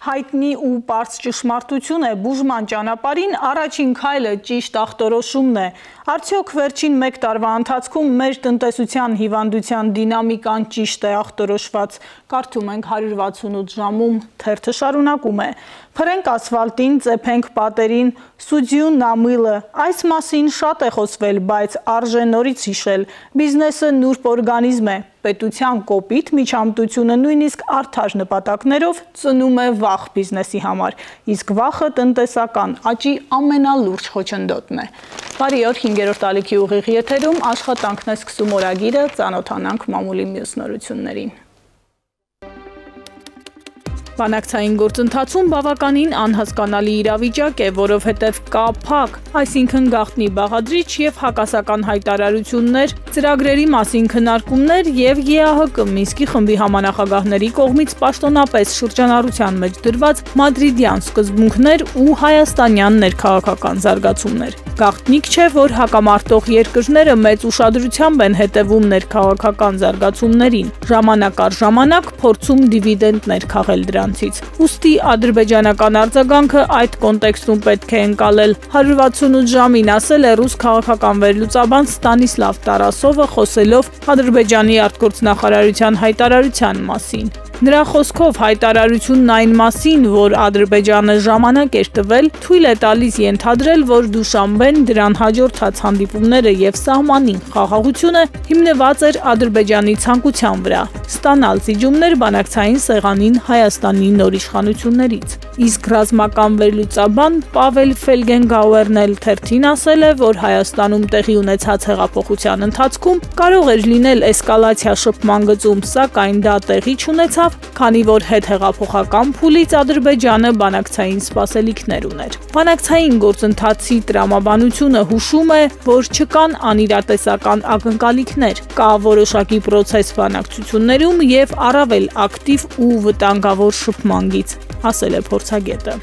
Հայտնի ու պարզ ճշմարտություն է բուժման ճանապարհին առաջին քայլը ճիշտ ախտորոշումն է։ Արդյոք վերջին 1 տարվա ընթացքում մեր տնտեսության հիվանդության դինամիկան ճիշտ է ախտորոշված։ Կարդում ենք 168 ժամում, թերթը շարունակում է։ Փրենք ասֆալտին, ծեփենք պատերին, սուձյուն նամիլը։ Այս մասին շատ է խոսվել, բայց արժե նորից հիշել։ Բիզնեսը նուրբ օրգանիզմ է։ Պետության կոպիտ միջամտությունը նույնիսկ արդար նպատակներով ծնում է վախ բիզնեսի համար, իսկ վախը տնտեսական աճի ամենալուրջ խոչընդոտն է։ Բարի օր, 5-րդ ալիքի ուղիղ եթերում աշխատանքն է սկսում օրագիրը, ծանոթանանք մամուլի մյուս նորություններին։ Բանակցային գործընթացում բավականին անհասկանալի իրավիճակ է, որովհետև կա փակ, այսինքն գաղտնի բաղադրիչ և հակասական հայտարարություններ, ծրագրերի մասին քննարկումներ և ԵԱՀԿ Մինսկի խմբի համանախագահների կողմից պաշտոնապես շրջանառության մեջ դրված մադրիդյան սկզբունքներ ու հայաստանյան ներքաղաքական զարգացումներ։ Գաղտնիք չէ, որ հակամարտող երկրները մեծ ուշադրությամբ են հետևում ներքաղաքական զարգացումներին, ժամանակ առ ժամանակ փորձում դիվիդենտներ քաղել դրանցից։ Ուստի ադրբեջանական արձագանքը այդ կոնտեքստում պետք է ընկալել։ 168 ժամին ասել է ռուս քաղաքական վերլուծաբան Ստանիսլավ Տարասովը, խոսելով Ադրբեջանի արտգործնախարարության հայտարարության մասին։ Նրա խոսքով հայտարարությունն այն մասին, որ Ադրբեջանը ժամանակ էր տվել, թույլ է տալիս ենթադրել, որ Դուշանբեն դրան հաջորդած հանդիպումները և սահմանին խաղաղությունը հիմնված էր Ադրբեջանի ցանկության վրա ստանալ զիջումներ բանակցային սեղանին Հայաստանի նոր իշխանություններից։ Իսկ ռազմական վերլուծաբան Պավել Ֆելգենգաուերն էլ թերթին ասել է, որ Հայաստանում տեղի ունեցած հեղափոխության ընթացքում կարող էր լինել էսկալացիա շփման գծում, սակայն դա տեղի չունեցավ, քանի որ հետհեղափոխական փուլից Ադրբեջանը բանակցային սպասելիքներ ուներ։ Բանակցային գործընթացի տրամաբանությունը հուշում է, որ չկան անիրատեսական ակնկալիքներ, կա որոշակի պրոցես բանակցություններում և առավել ակտիվ ու վտանգավոր շփման գիծ, ասել է փորձագետը։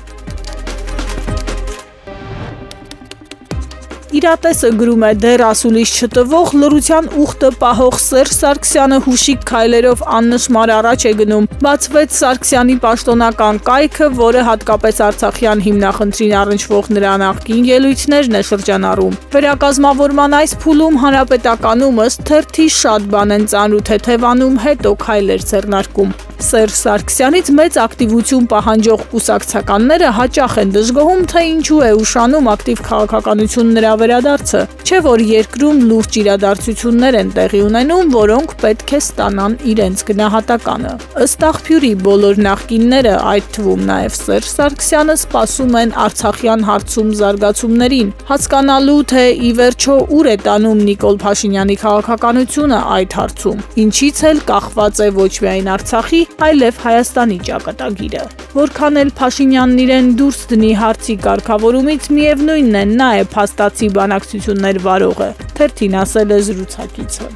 Իրատեսը գրում է դեռ ասուլիս չտվող լռության ուխտը պահող Սերժ Սարգսյանը հուշիկ քայլերով աննշմար առաջ է գնում։ Բացվեց Սարգսյանի պաշտոնական կայքը, որը հատկապես արցախյան հիմնախնդրին առնչվող նրա նախկին ելույթներն է շրջանառում։ Վերակազմավորման այս փուլում հանրապետականում ըստ թերթի շատ բան են ծանոթ թեթևանում, հետո քայլեր ձեռնարկում։ Սերժ Սարգսյանից մեծ ակտիվություն պահանջող կուսակցականները հաճախ են դժգոհում, թե ինչու է ուշանում ակտիվ քաղաքականություն նրա վերադարձը, չէ որ երկրում լուրջ իրադարձություններ են տեղի ունենում, որոնք պետք է ստանան իրենց գնահատականը։ Ըստ աղբյուրի բոլոր նախկինները, այդ թվում նաև Սերժ Սարգսյանը, սպասում են արցախյան հարցում զարգացումներին, հասկանալու թե ի վերջո ուր է տանում Նիկոլ Փաշինյանի քաղաքականությունը այդ հարցում, ինչից էլ կախված է ոչ միայն Արցախի, այլև Հայաստանի ճակատագիրը։ Որքան էլ Փաշինյանն իրեն դուրս դնի հարցի կարգավորումից, միևնույնն է, նա է փաստացի բանակցություններ վարողը, թերթին ասել է զրուցակիցը։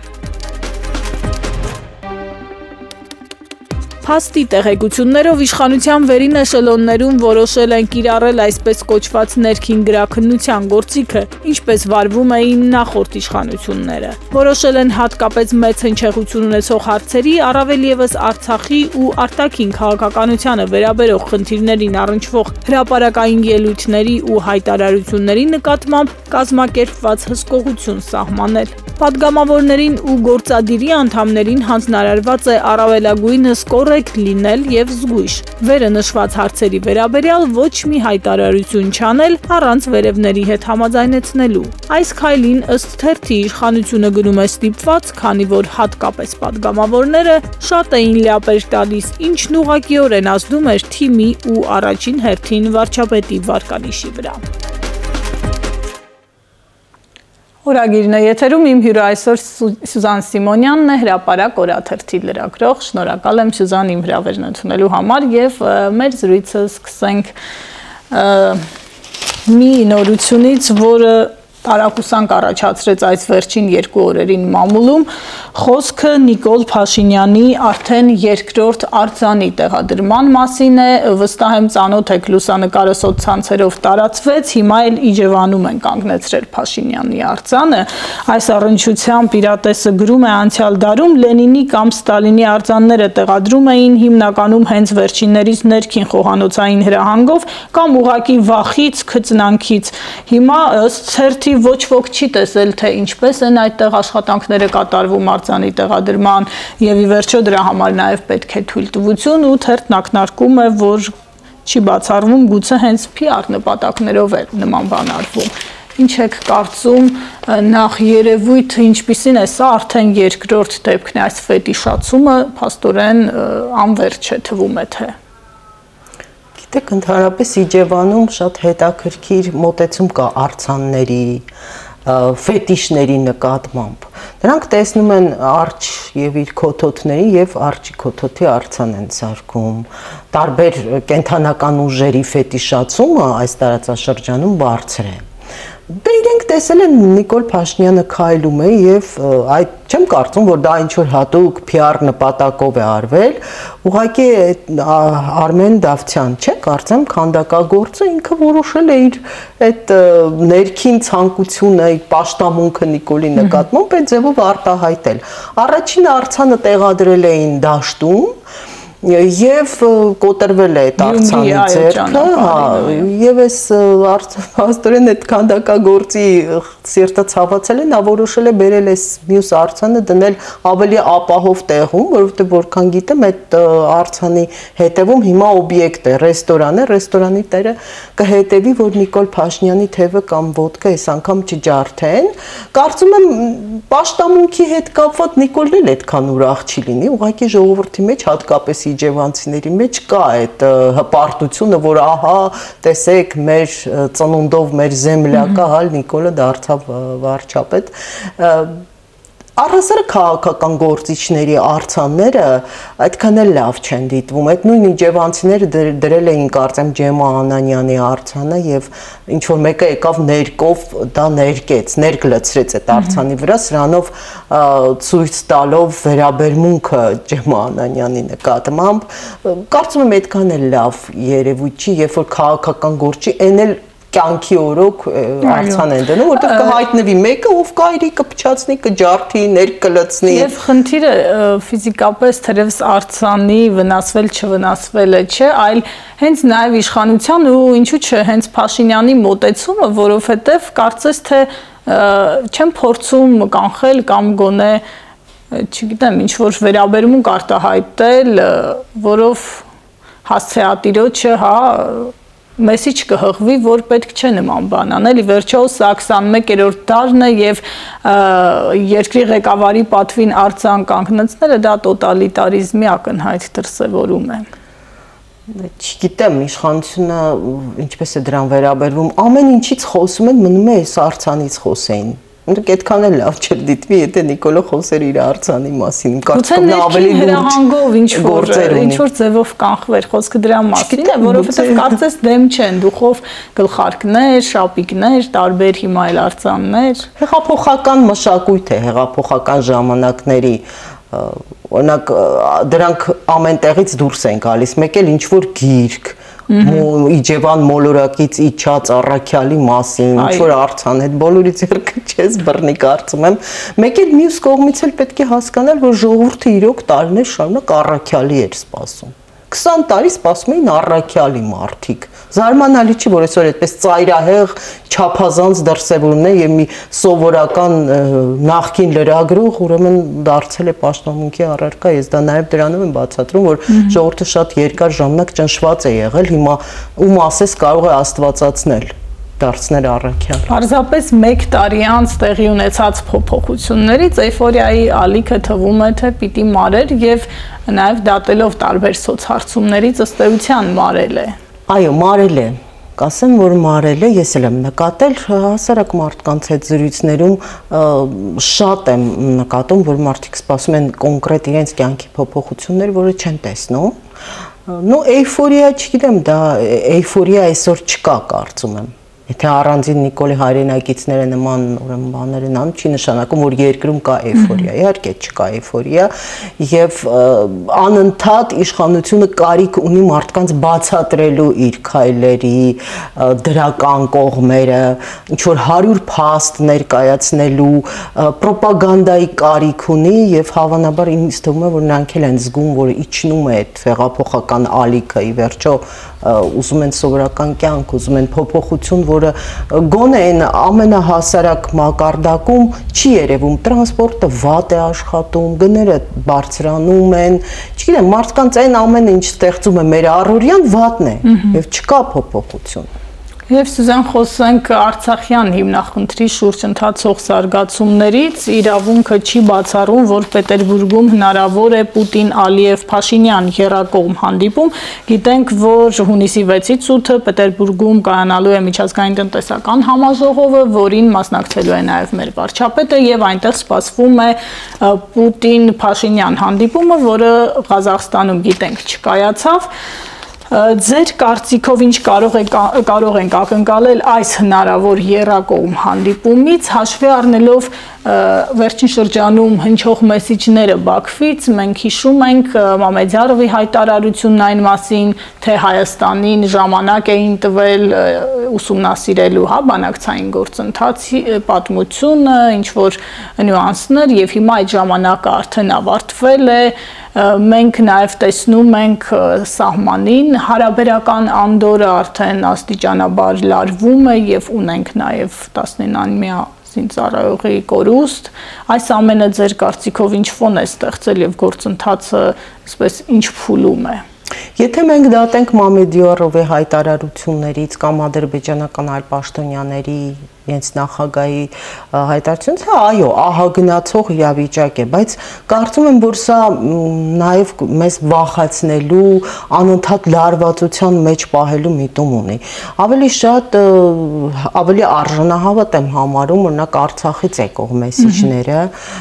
Փաստի տեղեկություններով իշխանության վերին էշելոններում որոշել են կիրառել այսպես կոչված ներքին գրաքննության գործիքը, ինչպես վարվում էին նախորդ իշխանությունները։ Որոշել են հատկապես մեծ հնչեղություն ունեցող հարցերի, առավել ևս Արցախի ու արտաքին քաղաքականությանը վերաբերող խնդիրներին առնչվող հրապարակային ելույթների ու հայտարարությունների նկատմամբ կազմակերպված հսկողություն սահմանել։ Պատգամավորներին ու գործադիրի անդամներին հանձնարարված է առավելագույնս կոռեկտ լինել և զգույշ, վերը նշված հարցերի վերաբերյալ ոչ մի հայտարարություն չանել առանց վերևների հետ համաձայնեցնելու։ Այս քայլին ըստ թերթի իշխանությունը գնում է ստիպված, քանի որ հատկապես պատգամավորները շատ էին լյապեր տալիս, ինչն ուղղակիորեն ազդում էր թիմի ու առաջին հերթին վարչապետի վարկանիշի վրա։ Օրագիրն է եթերում, իմ հյուրը այսօր Սյուզան Սիմոնյանն է, հրապարակ օրաթերթի լրագրող, շնորհակալ եմ Սյուզան իմ հրավերն ընդունելու համար և մեր զրույցը սկսենք մի նորությունից, որը տարակուսանք առաջացրեց այս վերջին 2 օրերին մամուլում, Խոսքը Նիկոլ Փաշինյանի արդեն երկրորդ արձանի տեղադրման մասին է, վստահ եմ ծանոթ եք լուսանկարը սոցցանցերով տարածվեց, հիմա էլ Իջևանում են կանգնեցրել Փաշինյանի արձանը, այս առնչությամբ իրատեսը գրում է անցյալ դարում Լենինի կամ Ստալինի արձանները տեղադրում էին հիմնականում հենց վերջիններից ներքին խոհանոցային հրահանգով կամ ուղղակի վախից, քծնանքից, հիմա ըստ ցերթի ոչ ոք չի տեսել, թե ինչպես են այդտեղ աշխատանքները կատարվում արձանի տեղադրման եւ ի վերջո դրա համար նաեւ պետք է թույլտվություն ու թերթն ակնարկում է, որ չի բացառվում գուցե հենց PR նպատակներով է նման բան արվում։ Ինչ եք կարծում, նախ երևույթը ինչպիսին է, սա արդեն երկրորդ դեպքն է, այս ֆետիշացումը փաստորեն անվերջ է թվում է թե։ Գիտեք, ընդհանրապես Իջևանում շատ հետաքրքիր մոտեցում կա արձանների ֆետիշների նկատմամբ։ Նրանք տեսնում են արջ եւ իր քոթոթների եւ արջի քոթոթի արձան են սարքում։ Տարբեր կենթանական ուժերի ֆետիշացումը այս տարածաշրջանում բարձր է։ Դե իրենք տեսել են Նիկոլ Փաշինյանը քայլում է եւ այդ չեմ կարծում, որ դա ինչ-որ հատուկ PR նպատակով է արվել, ուղղակի Արմեն Դավթյան, չէ, կարծեմ քանդակագործը ինքը որոշել է իր այդ ներքին ցանկությունը, իր պաշտամունքը Նիկոլի նկատմամբ այդ ձևով արտահայտել։ Առաջին արձանը տեղադրել էին դաշտում Եվ կոտրվել է այդ արձանի ձեռքը, եւ այս փաստորեն այդ քանդակագործի սիրտը ցավացել է, նա որոշել է բերել այս մյուս արձանը դնել ավելի ապահով տեղում, որովհետեւ որքան գիտեմ, այդ արձանի հետևում հիմա օբյեկտ է, ռեստորան է, ռեստորանի տերը կհետևի, որ Նիկոլ Փաշինյանի թևը կամ ոդկա այս անգամ չջարդեն։ Կարծում եմ պաշտամունքի հետ կապված Նիկոլն էլ այդքան ուրախ չի լինի, ուղղակի ժողովրդի մեջ հատկապես իջևանցիների մեջ կա այդ հպարտությունը, որ ահա, տեսեք, մեր ծնունդով մեր զեմլյակը հալ Նիկոլը դարձավ վարչապետ։ Առհասարակ քաղաքական գործիչների արձանները այդքան էլ լավ չեն դիտվում։ Այդ նույն իջևանցիները դրել էին, կարծեմ, Ջեմա Անանյանի արձանը եւ ինչ որ մեկը եկավ ներկով դա ներկեց, ներգլցրեց այդ արձանի վրա, սրանով ցույց տալով վերաբերմունքը Ջեմա Անանյանի նկատմամբ։ Կարծում եմ այդքան էլ լավ երևույթ չի, երբ որ քաղաքական գործի այն էլ կյանքի օրոք արձան են դնում, որտեղ կհայտնվի մեկը, ով կայրի կփչացնի, կջարդի, ներկլցնի։ Եվ խնդիրը ֆիզիկապես թերևս արձանի վնասվել չվնասվելը չէ, այլ հենց նաև իշխանության ու ինչու՞ չէ, հենց Փաշինյանի մոտեցումը, որովհետև կարծես թե չեմ փորձում կանխել կամ գոնե, չգիտեմ, ինչ որ վերաբերմունք արտահայտել, որով հասցեատիրոջը, հա, մեսիջ կհղվի, որ պետք չէ նման բան անել, ի վերջո սա 21-րդ դարն է եւ երկրի ղեկավարի պատվին արձան կանգնեցնելը դա տոտալիտարիզմի ակնհայտ դրսևորում է։ Չգիտեմ, իշխանությունը ինչպես է դրան վերաբերվում, ամեն ինչից խոսում են, մնում է այս արձանից խոսեին։ Դուք այդքան էլ լավ չէր դիտվի, եթե Նիկոլը խոսեր իր արձանի մասին։ Կարծում եմ ավելի հրահանգով ինչ որ ձևով կանխվեր խոսքը դրա մասին է, որովհետև կարծես դեմ չեն դուխով գլխարկներ, շապիկներ, տարբեր հիմա էլ արձաններ։ Հեղափոխական մշակույթ է, հեղափոխական ժամանակների օրինակ դրանք ամեն տեղից դուրս են գալիս, մեկ էլ ինչ որ գիրք Իջևան մոլորակից իջած առաքյալի մասին, ինչ որ արձան հետ բոլորի ձեռքը չես բռնի, կարծում եմ, մեկ էլ մյուս կողմից էլ պետք է հասկանալ, որ ժողովուրդը իրոք տարիներ շարունակ առաքյալի էր սպասում։ 20 տարի սպասում էին առաքյալի մարդիկ։ Զարմանալի չի, որ այսօր այդպես ծայրահեղ չափազանց դրսևորումն է եւ մի սովորական նախկին լրագրող ուրեմն դարձել է պաշտամունքի առարկա։ Ես դա նաեւ դրանով եմ բացատրում, որ ժողովուրդը շատ երկար ժամանակ ճնշված է եղել, հիմա ում ասես կարող է աստվածացնել դարձնել առաքյալ։ Պարզապես 1 տարի անց տեղի ունեցած փոփոխություններից էյֆորիայի ալիքը թվում է, թե պիտի մարեր եւ նաեւ դատելով տարբեր սոցհարցումներից ըստ էության մարել է։ Այո, մարել է։ Կասեմ, որ մարել է, ես էլ եմ նկատել հասարակ մարդկանց հետ զրույցներում շատ եմ նկատում, որ մարդիկ սպասում են կոնկրետ իրենց կյանքի փոփոխություններ, որը չեն տեսնում։ Նո էյֆորիա, չգիտեմ, դա էյֆորիա այսօր չկա, կարծում եմ։ Եթե առանձին Նիկոլի հայրենակիցները նման ուրեմն բաներ են անում, չի նշանակում, որ երկրում կա էյֆորիա, իհարկե չկա էյֆորիա, եւ անընդհատ իշխանությունը կարիք ունի մարդկանց բացատրելու իր քայլերի դրական կողմերը, ինչ որ 100 փաստ ներկայացնելու ռոպագանդայի կարիք ունի եւ հավանաբար ինձ թվում է, որ նրանք էլ են զգում, որ իջնում է այդ հեղափոխական ալիքը, ի վերջո ուզում են սովորական կյանք, ուզում են փոփոխություն, որը գոնե այն ամենահասարակ մակարդակում չի երևում, տրանսպորտը վատ է աշխատում, գները բարձրանում են, չգիտեմ, մարդկանց այն ամենը, ինչ ստեղծում է մեր առօրյան, վատն է եւ չկա փոփոխություն։ Եվ Սուզան, խոսենք Արցախյան հիմնախնդրի շուրջ ընթացող զարգացումներից, իրավունքը չի բացառում, որ Պետերբուրգում հնարավոր է Պուտին-Ալիև-Փաշինյան եռակողմ հանդիպում։ Գիտենք, որ հունիսի 6-ից 8-ը Պետերբուրգում կայանալու է միջազգային տնտեսական համաժողովը, որին մասնակցելու է նաև մեր վարչապետը, եւ այնտեղ սպասվում է Պուտին-Փաշինյան հանդիպումը, որը Ղազախստանում գիտենք չկայացավ։ Ձեր կարծիքով ինչ կարող ենք ակնկալել այս հնարավոր եռակողմ հանդիպումից, հաշվի առնելով վերջին շրջանում հնչող մեսիջները Բաքվից, մենք հիշում ենք Մամեդյարովի հայտարարությունն այն մասին, թե Հայաստանին ժամանակ էին տվել ուսումնասիրելու բանակցային գործընթացի պատմությունը, ինչ որ նյուանսներ, եւ հիմա այդ ժամանակը արդեն ավարտվել է։ Մենք նաև տեսնում ենք սահմանին հարաբերական անդորը արդեն աստիճանաբար լարվում է եւ ունենք նաև 19-ամյա զինծառայողի կորուստ։ Այս ամենը ձեր կարծիքով ինչ ֆոն է ստեղծել եւ գործընթացը այսպես ինչ փուլում է։ Եթե մենք դատենք Մամեդյարովի հայտարարություններից կամ ադրբեջանական այլ պաշտոնյաների իրենց նախագահի հայտարարությունից, այո, ահագնացող իրավիճակ է, բայց կարծում եմ, որ սա նաև մեզ վախեցնելու, անընդհատ լարվածության մեջ պահելու միտում ունի։ Ավելի շատ, ավելի արժանահավատ եմ համարում, օրինակ Արցախից եկող մեսիջները,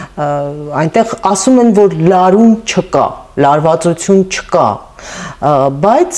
այնտեղ ասում են, որ լարում չկա, լարվածություն չկա, բայց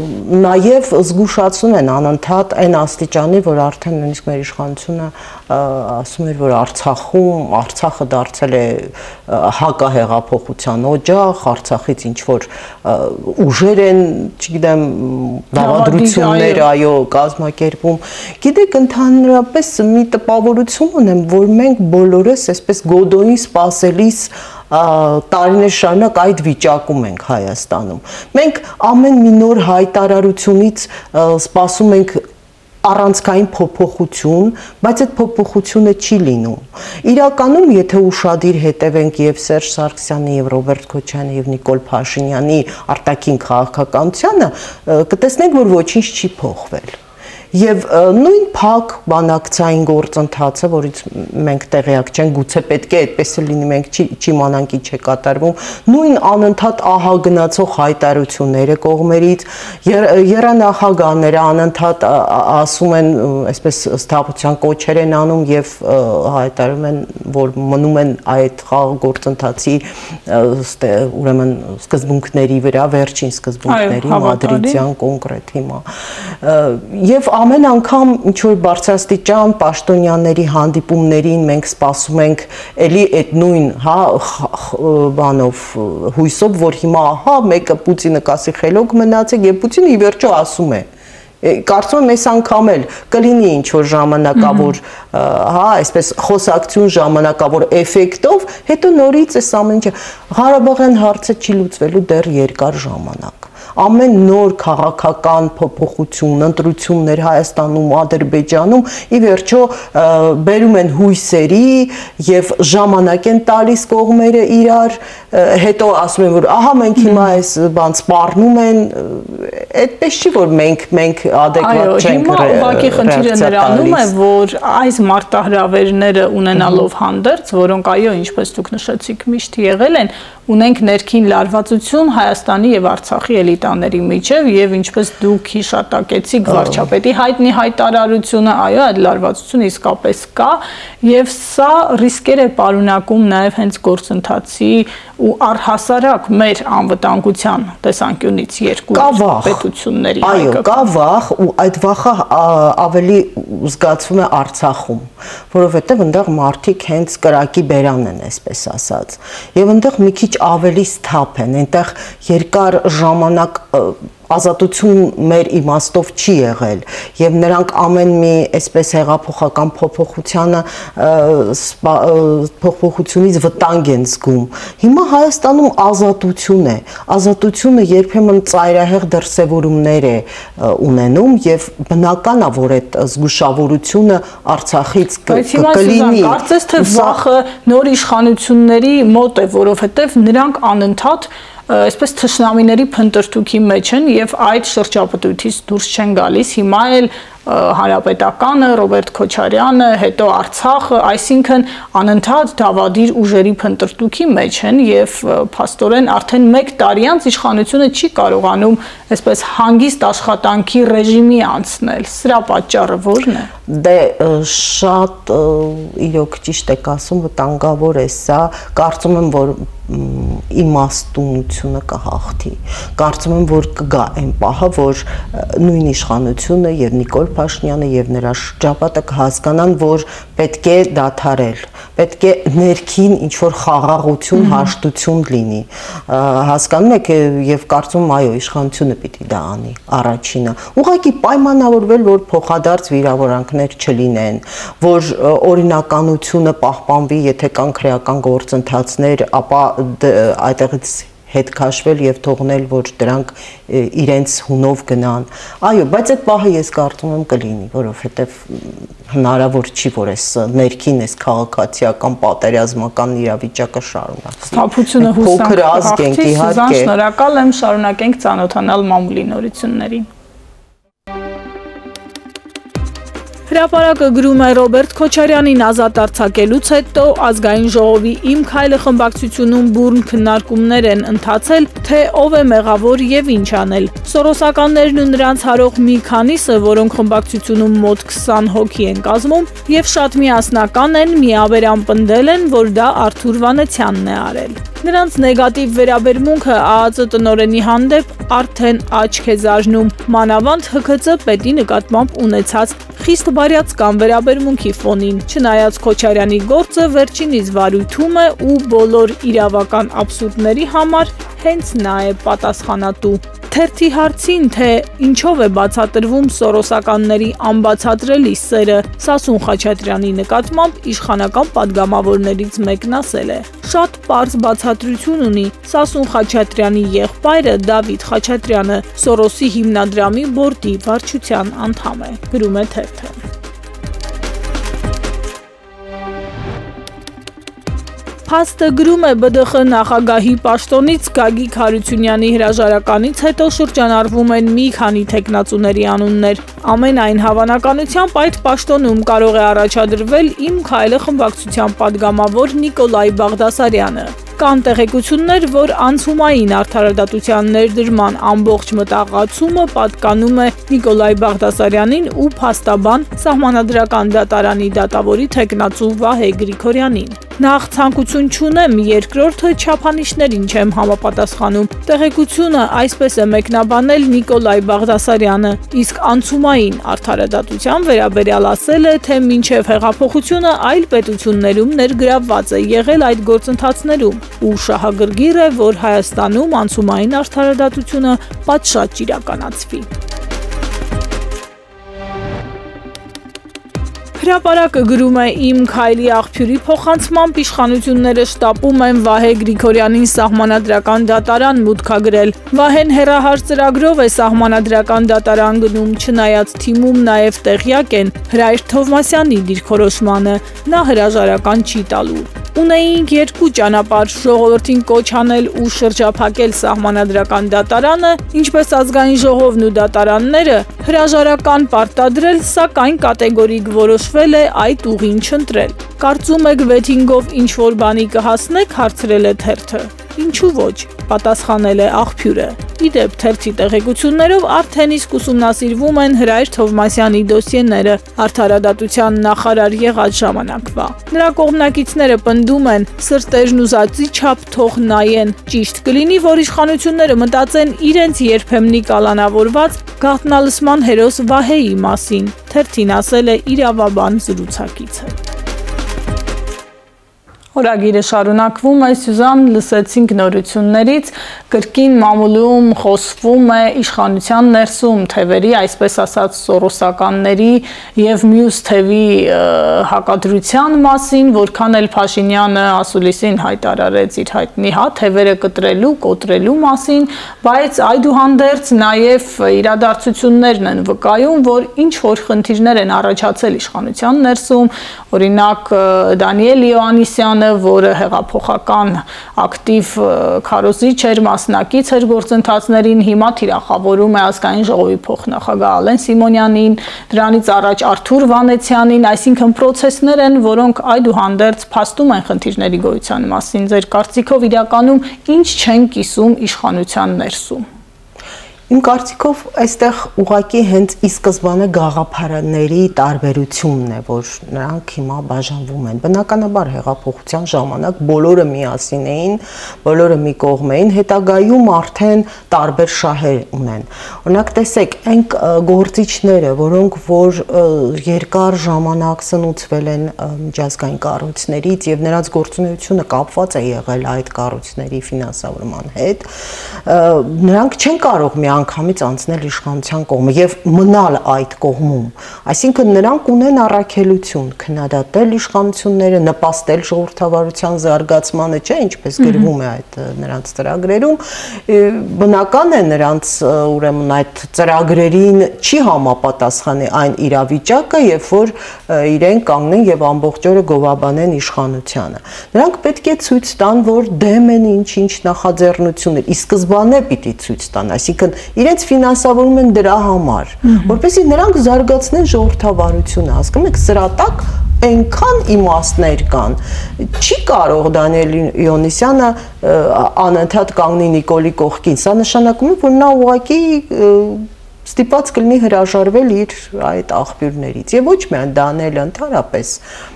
նաև զգուշացնում են անընդհատ այն աստիճանի, որ արդեն նույնիսկ մեր իշխանությունը ասում էր, որ Արցախը դարձել է հակահեղափոխության օջախ, Արցախից ինչ որ ուժեր են, չգիտեմ, դավադրություններ, այո, կազմակերպում։ Գիտեք, ընդհանրապես մի տպավորություն ունեմ, որ մենք բոլորս այսպես Գոդոնի սպասելիս տարիներ շարունակ այդ վիճակում ենք Հայաստանում։ Մենք ամեն մի նոր հայտարարությունից սպասում ենք առանցքային փոփոխություն, բայց այդ փոփոխությունը չի լինում։ Իրականում, եթե ուշադիր հետևենք եւ Սերժ Սարգսյանի եւ Ռոբերտ Քոչարյանի եւ Նիկոլ Փաշինյանի արտաքին քաղաքականությանը, կտեսնենք, որ ոչինչ չի փոխվել։ Եվ նույն փակ բանակցային գործընթացը, որից մենք տեղյակ չենք, գուցե պետք է այդպես լինի, մենք չիմանանք ինչ է կատարվում, նույն անընդհատ ահագնացող հայտարարությունները կողմերից, եռանախագահները անընդհատ ասում են, այսպես սթափության կոչեր են անում եւ հայտարարում են, որ մնում են այդ խաղ գործընթացի ուրեմն սկզբունքների վրա, վերջին սկզբունքների, մադրիդյան կոնկրետ հիմա։ Եվ ամեն անգամ ինչ որ բարձրաստիճան պաշտոնյաների հանդիպումներին մենք սպասում ենք էլի այդ նույն բանով հույսով, որ հիմա մեկը Պուտինը կասի խելոք մնացեք եւ Պուտինը ի վերջո ասում է։ Կարծում եմ այս անգամ էլ կլինի ինչ որ ժամանակավոր, այսպես խոսակցություն ժամանակավոր էֆեկտով, հետո նորից այս ամեն ինչը Ղարաբաղյան հարցը չի լուծվելու դեռ երկար ժամանակ։ Ամեն նոր քաղաքական փոփոխություն, ընտրություններ Հայաստանում, Ադրբեջանում ի վերջո բերում են հույսերի եւ ժամանակ են տալիս կողմերը իրար, հետո ասում են, որ ահա մենք հիմա այս բան սպառնում են, այդպես չի, որ մենք adekvat չենք Այո, հիմա ուղղակի խնդիրը նրանում է, որ այս մարտահրավերները ունենալով հանդերձ, որոնք այո, ինչպես դուք նշեցիք, միշտ եղել են, ունենք ներքին լարվածություն Հայաստանի եւ Արցախի էլիտաների միջև եւ ինչպես դուք հիշատակեցիք վարչապետի հայտնի հայտարարությունը, այո, այդ լարվածությունը իսկապես կա եւ սա ռիսկեր է պարունակում նաեւ հենց գործընթացի ու առհասարակ մեր անվտանգության տեսանկյունից երկու պետությունների հայկական։ Այո, կա վախ ու այդ վախը ավելի զգացվում է Արցախում, որովհետև այնտեղ մարդիկ հենց կրակի բերան են, այսպես ասած, եւ այնտեղ մի քիչ ավելի սթափ են, այնտեղ երկար ժամանակ ազատություն մեր իմաստով չի եղել եւ նրանք ամեն մի այսպես հեղափոխական փոփոխությունից վտանգ են զգում։ Հիմա Հայաստանում ազատություն է, ազատությունը երբեմն ծայրահեղ դրսևորումներ է ունենում եւ բնական է, որ այդ զգուշավորությունը Արցախից կլինի։ Կարծես թե վախը նոր իշխանությունների մոտ է, որովհետեւ նրանք անընդհատ այսպես թշնամիների փնտրտուքի մեջ են եւ այդ շրջապտույտից դուրս չեն գալիս։ Հիմա էլ Հանրապետականը, Ռոբերտ Քոչարյանը, հետո Արցախը, այսինքն անընդհատ դավադիր ուժերի փնտրտուքի մեջ են եւ փաստորեն արդեն 1 տարի անց իշխանությունը չի կարողանում այսպես հանգիստ աշխատանքի ռեժիմի անցնել։ Սրա պատճառը ո՞րն է։ Դե շատ իրոք ճիշտ եք ասում, վտանգավոր է սա, կարծում եմ, որ իմաստունությունը կհաղթի։ Կարծում եմ, որ կգա այն պահը, որ նույն իշխանությունը եւ Նիկոլ Փաշինյանը եւ նրա շրջապատը կհասկանան, որ պետք է դադարել, պետք է ներքին ինչ որ խաղաղություն, հաշտություն լինի։ Հասկանում եք եւ կարծում եմ, այո, իշխանությունը պիտի դա անի առաջինը։ Ուղղակի պայմանավորվել, որ փոխադարձ վիրավորանքներ չլինեն, որ օրինականությունը պահպանվի, եթե կան քրեական գործընթացներ, ապա այդտեղից հետ քաշվել եւ թողնել, որ դրանք իրենց հունով գնան։ Այո, բայց այդ պահը ես կարծում եմ կլինի, որովհետեւ հնարավոր չի, որ այս ներքին այս քաղաքացիական պատերազմական իրավիճակը շարունակվի։ Սթափությունը հուսանք կհաղթի, Սուզան, շնորհակալ եմ, շարունակենք ծանոթանալ մամուլի նորություններին։ Հրապարակը գրում է Ռոբերտ Քոչարյանին ազատ արձակելուց հետո ազգային ժողովի Իմ քայլը խմբակցությունում բուրն քննարկումներ են ընթացել, թե ով է մեղավոր եւ ինչ անել։ Սորոսականներն ու նրանց հարող մի քանիսը, որոնք խմբակցությունում մոտ 20 հոգի են կազմում եւ շատ միասնական են, միաբերան պնդել են, որ դա Արթուր Վանեցյանն է արել։ Նրանց նեգատիվ վերաբերմունքը ԱԱԾ տնօրենի հանդեպ արդեն աչք է զարնում, մանավանդ ՀՔԾ պետի նկատմամբ ունեցած խիստ բարյացկան վերաբերմունքի ֆոնին, չնայած Քոչարյանի գործը վերջինիս վարույթում է ու բոլոր իրավական աբսուրդների համար հենց նա է պատասխանատու։ Թերթի հարցին, թե ինչով է բացատրվում սորոսականների անբացատրելի սերը Սասուն Խաչատրյանի նկատմամբ իշխանական падգամավորներից մեկն ասել է. Շատ պարզ բացատրություն ունի, Սասուն Խաչատրյանի եղբայրը Դավիթ Խաչատրյանը Սորոսի հիմնադրամի բորդի վարչության անդամ է, գրում է թերթը։ Փաստը գրում է ԲԴԽ նախագահի պաշտոնից Գագիկ Հարությունյանի հրաժարականից հետո շրջանառվում են մի քանի թեկնածուների անուններ։ Ամենայն հավանականությամբ այդ պաշտոնում կարող է առաջադրվել Իմ քայլը խմբակցության падգամավոր Նիկոլայ Բաղդասարյանը։ Կան տեղեկություններ, որ անցումային արդարադատության ներդրման ամբողջ մտահղացումը պատկանում է Նիկոլայ Բաղդասարյանին ու փաստաբան Սահմանադրական դատարանի դատավորի թեկնածու Վահե Գրիգորյանին։ Նախ ցանկություն չունեմ, երկրորդը չափանիշներին չեմ համապատասխանում։ Տեղեկությունը այսպես է մեկնաբանել Նիկոլայ Բաղդասարյանը, իսկ անցումային արդարադատության վերաբերյալ ասել է, թե մինչև հեղափոխությունը այլ պետություններում ներգրավված է եղել այդ գործընթացներում ու շահագրգիռ է, որ Հայաստանում անցումային արդարադատությունը պատշաճ իրականացվի։ Հրապարակը գրում է Իմ քայլի աղբյուրի փոխանցմամբ իշխանությունները շտապում են Վահե Գրիգորյանին Սահմանադրական դատարան մուտքագրել։ Վահեն հեռահար ծրագրով է Սահմանադրական դատարան գնում, չնայած թիմում նաև տեղյակ են Հրայր Թովմասյանի դիրքորոշմանը, նա հրաժարական չի տալու։ Ունեինք երկու ճանապարհ՝ ժողովրդին կոչ անել ու շրջափակել Սահմանադրական դատարանը, ինչպես ազգային ժողովն ու դատարանները, հրաժարական պարտադրել, սակայն կատեգորիկ որոշվել է այդ ուղին չընտրել։ Կարծում եք վեթինգով ինչ-որ բանի կհասնեք, հարցրել է թերթը։ Ինչու ոչ, պատասխանել է աղբյուրը։ Իդեպ թերթի տեղեկություններով արդեն իսկ ուսումնասիրվում են Հրայր Թովմասյանի դոսիեները արդարադատության նախարար եղած ժամանակվա։ Նրա կողմնակիցները պնդում են, սրտերն ուզածի չափ թող նայեն, ճիշտ կլինի, որ իշխանությունները մտածեն իրենց երբեմնի կալանավորված գաղտնալսման հերոս Վահեի մասին, թերթին ասել է իրավաբան զրուցակիցը։ Օրագիրը շարունակվում է, Սյուզան, լսեցինք նորություններից, կրկին մամուլում խոսվում է իշխանության ներսում թևերի, այսպես ասած սորոսականների և մյուս թևի հակադրության մասին, որքան էլ Փաշինյանը ասուլիսին հայտարարեց իր հայտնի թևերը կտրելու, կոտրելու մասին, բայց այդուհանդերձ նաև իրադարձություններն են վկայում, որ ինչ-որ խնդիրներ են առաջացել իշխանության ներսում, օրինակ Դանիել Իոաննիսյանը, որը հեղափոխական ակտիվ քարոզիչ էր, մասնակից էր գործընթացներին, հիմա թիրախավորում է ազգային ժողովի փոխնախագահ Ալեն Սիմոնյանին, դրանից առաջ Արթուր Վանեցյանին, այսինքն պրոցեսներ են, որոնք այդուհանդերձ փաստում են խնդիրների գոյության մասին։ Ձեր կարծիքով իրականում ինչ չեն կիսում իշխանության ներսում։ Իմ կարծիքով այստեղ ուղղակի հենց ի սկզբանե գաղափարների տարբերությունն է, որ նրանք հիմա բաժանվում են։ Բնականաբար հեղափոխության ժամանակ բոլորը միասին էին, բոլորը մի կողմ էին, հետագայում արդեն տարբեր շահեր ունեն։ Օրինակ տեսեք, այն գործիչները, որոնք որ երկար ժամանակ սնուցվել են միջազգային կառույցներից եւ նրանց գործունեությունը կապված է եղել այդ կառույցների ֆինանսավորման հետ, նրանք չեն կարող անգամից անցնել իշխանության կողմը եւ մնալ այդ կողմում, այսինքն նրանք ունեն առաքելություն քննադատել իշխանությունները, նպաստել ժողովրդավարության զարգացմանը, չէ, ինչպես գրվում է այդ նրանց ծրագրերում, բնական է նրանց ուրեմն այդ ծրագրերին չի համապատասխանի այն իրավիճակը, երբ որ իրեն կանգնեն եւ ամբողջ օրը գովաբանեն իշխանությանը։ Նրանք պետք է ցույց տան, որ դեմ են ինչ-ինչ նախաձեռնություններ, ի սկզբանե պիտի ցույց տան, այսինքն իրենց ֆինանսավորում են դրա համար, որպեսզի նրանք զարգացնեն ժողովրդավարությունը, հասկանում եք, սրա տակ այնքան իմաստներ կան, չի կարող Դանիել Իոաննիսյանը անընդհատ կանգնի Նիկոլի կողքին, սա նշանակում է, որ նա ուղղակի ստիպված կլինի հրաժարվել իր այդ աղբյուրներից, եւ ոչ միայն Դանիելը, ընդհանրապես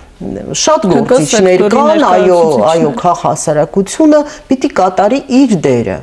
շատ գործիչներ կան, այո, քաղաքահասարակությունը պիտի կատարի իր դերը,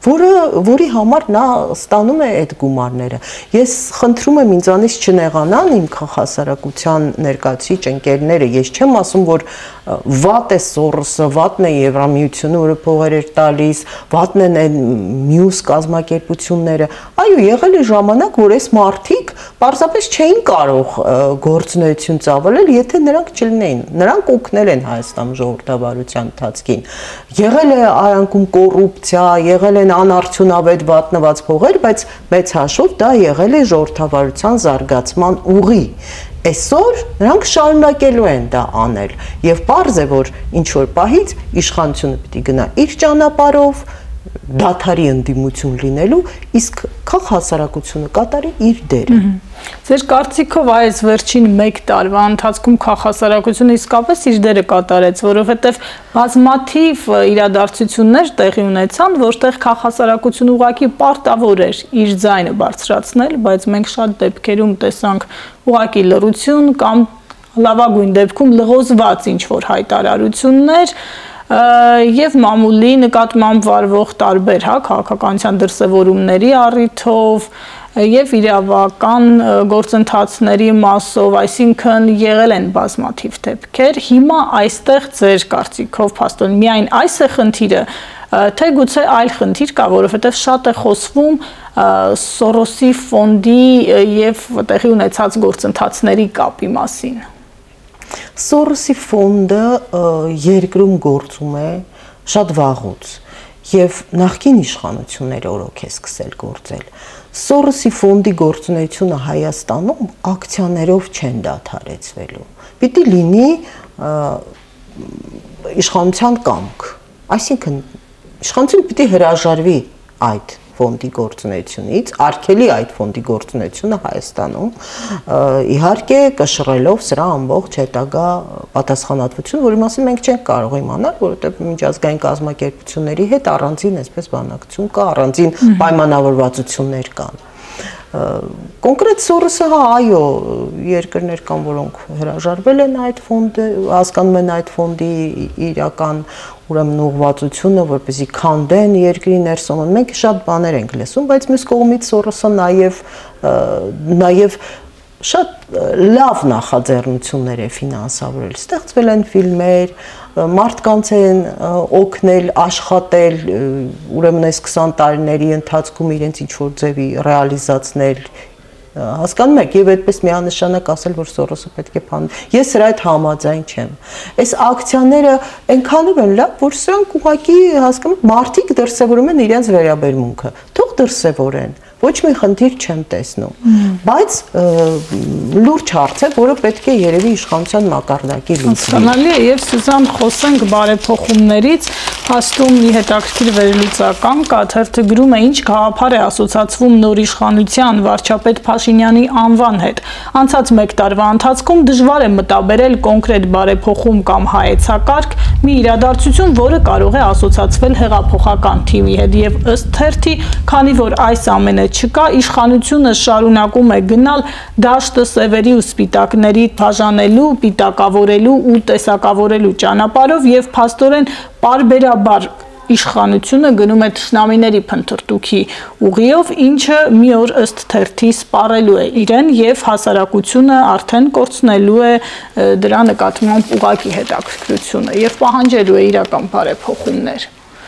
որի համար նա ստանում է այդ գումարները։ Ես խնդրում եմ ինձանից չնեղանան իմ քաղաքասարակության ներկայացուցիչ ընկերները, ես չեմ ասում, որ վատ է Սորոսը, վատն է Եվրամիությունը, որը փողեր էր տալիս, վատն են այն մյուս կազմակերպությունները։ Այո, եղել է ժամանակ, որ այս մարդիկ պարզապես չէին կարող գործունեություն ծավալել, եթե նրանք չլինեին։ Նրանք օգնել են Հայաստան ժողովրդավարության ընթացքին։ Եղել է արանքում կոռուպցիա, եղել են անարդյունավետ վատնված փողեր, բայց մեծ հաշվով դա եղել է ժողովրդավարության զարգացման ուղի։ Այսօր նրանք շարունակելու են դա անել եւ պարզ է, որ ինչ որ պահից իշխանությունը պիտի գնա իր ճանապարհով, դադարի ընդդիմություն լինելու, իսկ քաղաքասարակությունը կատարի իր դերը։ Ձեր կարծիքով այս վերջին 1 տարվա ընթացքում քաղաքասարակությունը իսկապես իր դերը կատարեց, որովհետև բազմաթիվ իրադարձություններ տեղի ունեցան, որտեղ քաղաքասարակությունը ուղղակի պարտավոր էր իր ձայնը բարձրացնել, բայց մենք շատ դեպքերում տեսանք ուղղակի լռություն կամ լավագույն դեպքում լղոզված ինչ-որ հայտարարություններ եւ մամուլի նկատմամբ վարվող տարբեր քաղաքականության դրսևորումների առիթով եւ իրավական գործընթացների մասով, այսինքն եղել են բազմաթիվ դեպքեր։ Հիմա այստեղ ձեր կարծիքով փաստորեն միայն այս է խնդիրը, թե գուցե այլ խնդիր կա, որովհետեւ շատ է խոսվում Սորոսի ֆոնդի եւ տեղի ունեցած գործընթացների կապի մասին։ Սորոսի ֆոնդը երկրում գործում է շատ վաղուց եւ նախկին իշխանությունները օրոք է սկսել գործել։ Սորոսի ֆոնդի գործունեությունը Հայաստանում ակցիաներով չեն դադարեցվելու։ Պիտի լինի իշխանության կամք, այսինքն իշխանությունը պիտի հրաժարվի այդ ֆոնդի գործունեությունից, արգելի այդ ֆոնդի գործունեությունը Հայաստանում, իհարկե կշռելով սրա ամբողջ հետագա պատասխանատվությունը, որի մասին մենք չենք կարող իմանալ, որովհետև միջազգային կազմակերպությունների հետ առանձին այսպես բանակցություն կա, առանձին պայմանավորվածություններ կան։ Կոնկրետ Սորոսը հա այո երկրներ կան, որոնք հրաժարվել են այդ ֆոնդը, հասկանում են այդ ֆոնդի իրական ուրեմն ուղղվածությունը, որպեսզի քանդեն երկրի ներսում, մենք շատ բաներ ենք լսում, բայց մյուս կողմից Սորոսը նաև շատ լավ նախաձեռնություններ է ֆինանսավորել, ստեղծվել են ֆիլմեր, մարդկանց են օգնել, աշխատել, ուրեմն այս 20 տարիների ընթացքում իրենց ինչ-որ ձևի ռեալիզացնել, հասկանում եք, եւ այդպես միանշանակ ասել, որ Սորոսը պետք է փան։ Ես սրա այդ համաձայն չեմ։ Այս ակցիաները այնքանով են լավ, որ սրանք ուղղակի հասկանում մարդիկ դրսևորում են իրենց վերաբերմունքը։ Թող դրսևորեն։ Ոչ մի խնդիր չեմ տեսնում, բայց լուրջ հարց է, որը պետք է երևի իշխանության մակարդակի լուծվի։ Հասկանալի է, եւ Սուզան, խոսենք բարեփոխումներից, հաստում մի հետաքրքիր վերլուծական կա, թերթը գրում է, ինչ գաղափար է ասոցացվում նոր իշխանության վարչապետ Փաշինյանի անվան հետ։ Անցած 1 տարվա ընթացքում դժվար է մտաբերել կոնկրետ բարեփոխում կամ հայեցակարգ, մի իրադարձություն, որը կարող է ասոցացվել հեղափոխական թիմի հետ, եւ ըստ թերթի, քանի որ այս ամենը չկա, իշխանությունը շարունակում է գնալ դաշտը սևերի ու սպիտակների բաժանելու, պիտակավորելու ու տեսակավորելու ճանապարհով եւ փաստորեն պարբերաբար իշխանությունը գնում է թշնամիների փնտրտուքի ուղիով, ինչը մի օր ըստ թերթի սպառելու է իրեն եւ հասարակությունը արդեն կորցնելու է դրա նկատմամբ ուղղակի հետաքրքրությունը եւ պահանջելու է իրական բարեփոխումներ։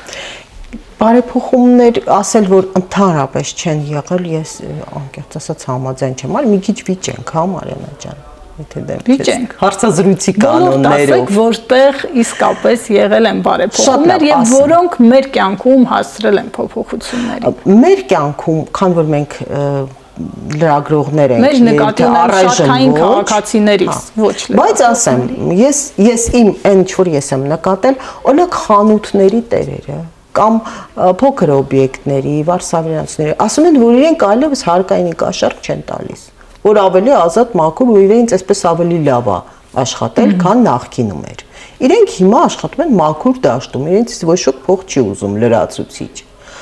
Բարեփոխումներ ասել, որ ընդհանրապես չեն եղել, ես անկեղծ ասած համաձայն չեմ, այլ մի քիչ վիճենք, հա Մարիանա ջան, եթե դեպք է։ Հարցազրույցի կանոններով, ասեք, որտեղ իսկապես եղել են բարեփոխումներ եւ որոնք մեր կյանքում հասցրել են փոփոխությունների։ Մեր կյանքում, քան որ մենք լրագրողներ ենք, մեր նկատի ունեն քաղաքացիներից, ոչ լրագրողներ։ Բայց ասեմ, ես իմ այն ինչ որ ես եմ նկատել, օրինակ խանութների տերերը կամ փոքր օբյեկտների, վարսավիրանոցների, ասում են, որ իրենք այլևս հարկային կաշառք չեն տալիս, որ ավելի ազատ մաքուր ու իրենց այսպես ավելի լավ է աշխատել, քան նախկինում էր։ Իրենք հիմա աշխատում են մաքուր դաշտում, իրենց ոչ ոք փող չի ուզում լրացուցիչ։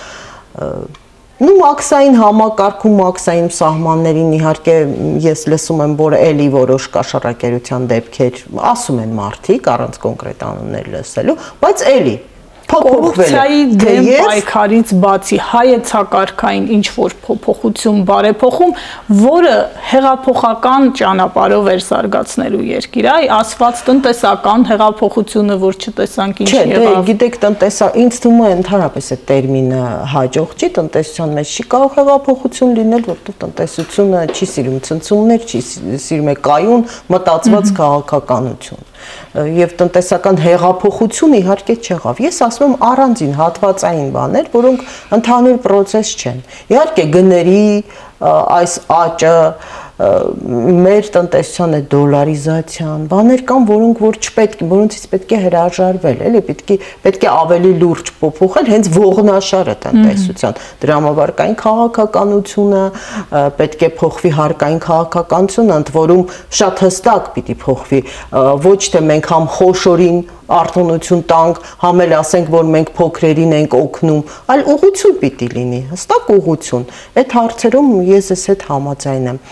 Նու մաքսային համակարգում, մաքսային սահմաններին իհարկե ես լսում եմ, որ էլի որոշ կաշառակերության դեպքեր ասում են մարդիկ, առանց կոնկրետ անուններ լսելու, բայց էլի կոռուպցիայի դեմ պայքարից բացի հայեցակարգային ինչ-որ փոփոխություն, բարեփոխում, որը հեղափոխական ճանապարհով էր զարգացնելու երկիրը, այ ասված տնտեսական հեղափոխությունը, որ չտեսանք ինչ եղավ։ Չէ, գիտեք, ինձ թվում է ընդհանրապես այդ տերմինը հաջող չի, տնտեսության մեջ չի կարող հեղափոխություն լինել, որովհետև տնտեսությունը չի սիրում ցնցումներ, չի սիրում է կայուն, մտածված քաղաքականություն։ Եվ տնտեսական հեղափոխություն իհարկե չեղավ։ Ես ասում եմ առանձին հատվածային բաներ, որոնք ընդհանուր process չեն։ Իհարկե գների այս աճը, մեր տնտեսության այդ դոլարիզացիան, բաներ կան, որոնցից պետք է հրաժարվել, էլի պետք է ավելի լուրջ փոփոխել հենց ողնաշարը տնտեսության, դրամավարկային քաղաքականությունը, պետք է փոխվի հարկային քաղաքականությունը, ընդ որում շատ հստակ պիտի փոխվի, ոչ թե մենք համ խոշորին արտոնություն տանք, համ էլ ասենք, որ մենք փոքրերին ենք օգնում, այլ ուղղություն պիտի լինի, հստակ ուղղություն։ Այդ հարցերում ես ես հետ համաձայն եմ։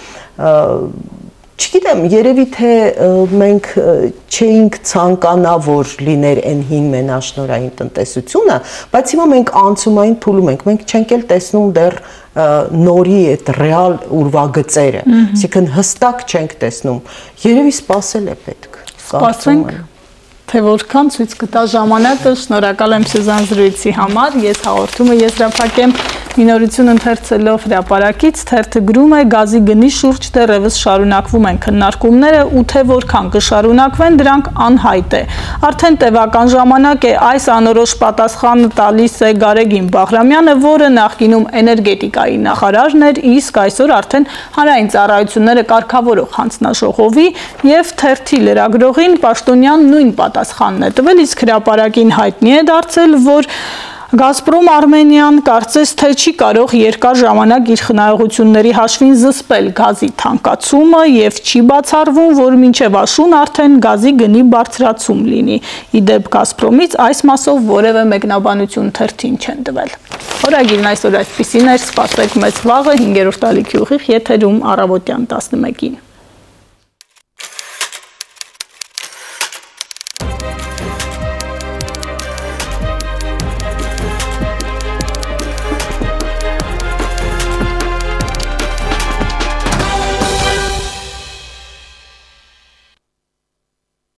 Չգիտեմ, երևի թե մենք չէինք ցանկանա, որ լիներ այն հին մենաշնորհային տնտեսությունը, բայց հիմա մենք անցումային փուլում ենք, մենք չենք էլ տեսնում դեռ նորի այդ ռեալ ուրվագծերը, այսինքն հստակ չենք տեսնում, երևի սպասել է պետք։ Սպասենք, թե որքան ցույց կտա ժամանակը, շնորհակալ եմ Սյուզան զրույցի համար, ես հաղորդումը եզրափակեմ մի նորություն ընթերցելով հրապարակից, թերթը գրում է գազի գնի շուրջ դեռևս շարունակվում են քննարկումները ու թե որքան կշարունակվեն դրանք անհայտ է։ Արդեն տևական ժամանակ է այս անորոշ պատասխանը տալիս է Գարեգին Բաղրամյանը, որը նախկինում էներգետիկայի նախարարն էր, իսկ այսօր արդեն հանրային ծառայությունները կարգավորող հանձնաժողովի եւ թերթի լրագրողին պաշտոնյան նույն պատասխանն է տվել, իսկ հրապարակին հայտնի է դարձել, որ Գազպրոմ Արմենիան կարծես թե չի կարող երկար ժամանակ իր խնայողությունների հաշվին զսպել գազի թանկացումը եւ չի բացառվում, որ մինչեւ աշուն արդեն գազի գնի բարձրացում լինի։ Ի դեպ Գազպրոմից այս մասով որևէ մեկնաբանություն թերթին չեն տվել։ Օրագիրն այսօր այսպիսին էր, սպասեք մեզ վաղը 5-րդ ալիքի ուղիղ եթերում առավոտյան 11-ին։